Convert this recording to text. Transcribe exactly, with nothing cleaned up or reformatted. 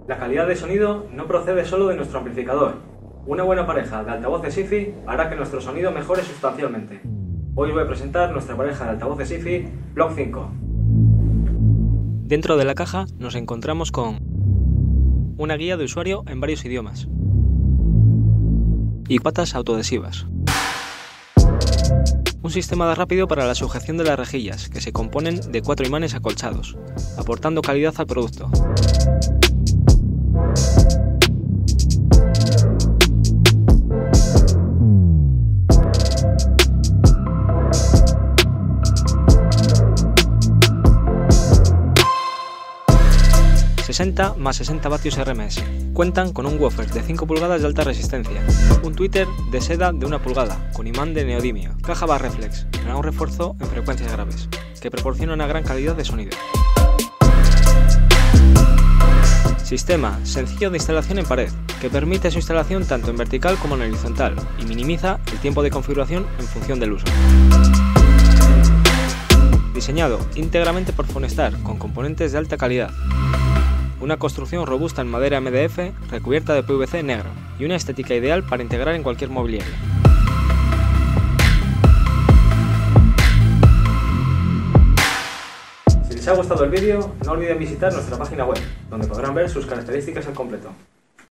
La calidad de sonido no procede solo de nuestro amplificador. Una buena pareja de altavoces hi-fi hará que nuestro sonido mejore sustancialmente. Hoy os voy a presentar nuestra pareja de altavoces hi-fi Block cinco. Dentro de la caja nos encontramos con una guía de usuario en varios idiomas y patas autoadhesivas. Un sistema de rápido para la sujeción de las rejillas, que se componen de cuatro imanes acolchados, aportando calidad al producto. sesenta más sesenta vatios R M S. Cuentan con un woofer de cinco pulgadas de alta resistencia, un tweeter de seda de una pulgada con imán de neodimio, caja Barreflex, para un refuerzo en frecuencias graves, que proporciona una gran calidad de sonido. Sistema sencillo de instalación en pared, que permite su instalación tanto en vertical como en horizontal y minimiza el tiempo de configuración en función del uso. Diseñado íntegramente por Fonestar con componentes de alta calidad. Una construcción robusta en madera M D F recubierta de P V C negro y una estética ideal para integrar en cualquier mobiliario. Si les ha gustado el vídeo, no olviden visitar nuestra página web, donde podrán ver sus características al completo.